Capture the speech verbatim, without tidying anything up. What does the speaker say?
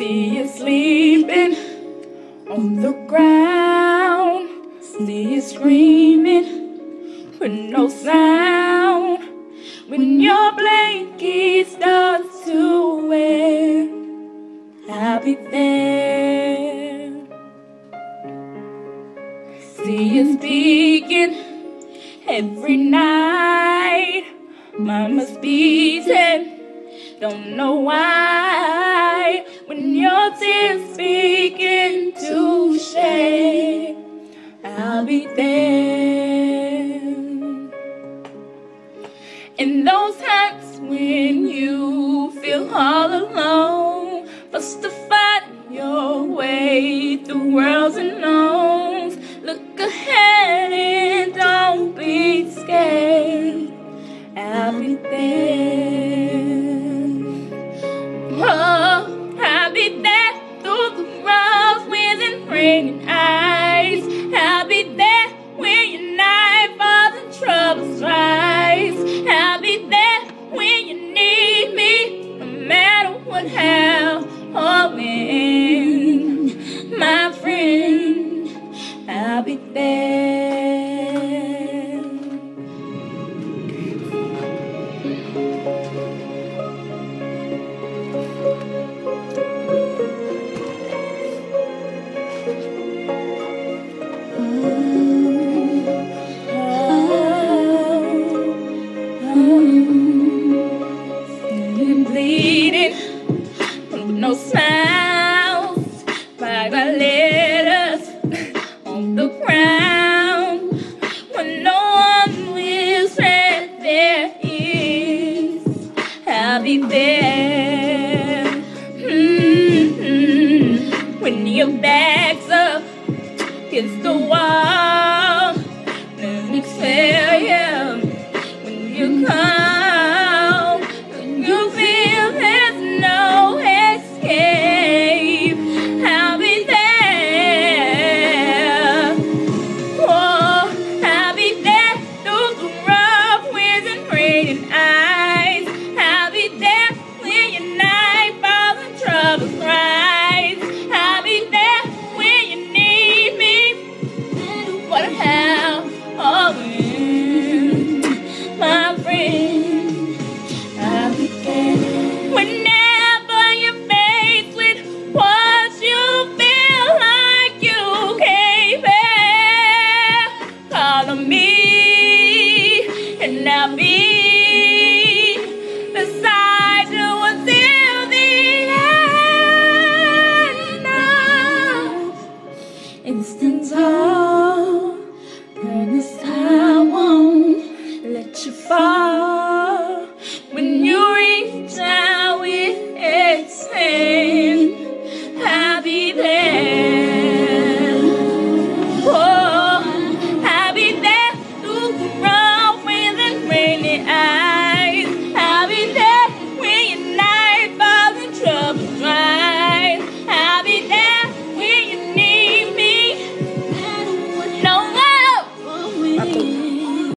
See you sleeping on the ground. See you screaming with no sound. When your blanket starts to wear, I'll be there. See you speaking every night. Mama's beating, don't know why. When your tears begin to shed, I'll be there. In those times when you feel all alone, must to find your way through worlds unknowns. Look ahead and don't be scared, I'll be there. Oh, I'll be there through the rough winds and raining eyes. I'll be there when your nightfalls and troubles rise. I'll be there when you need me, no matter what, how or when, my friend, I'll be there. Bleeding with no smiles, like our letters on the ground. When no one whispers there is, I'll be there. Mm-hmm. When your back's up against the wall,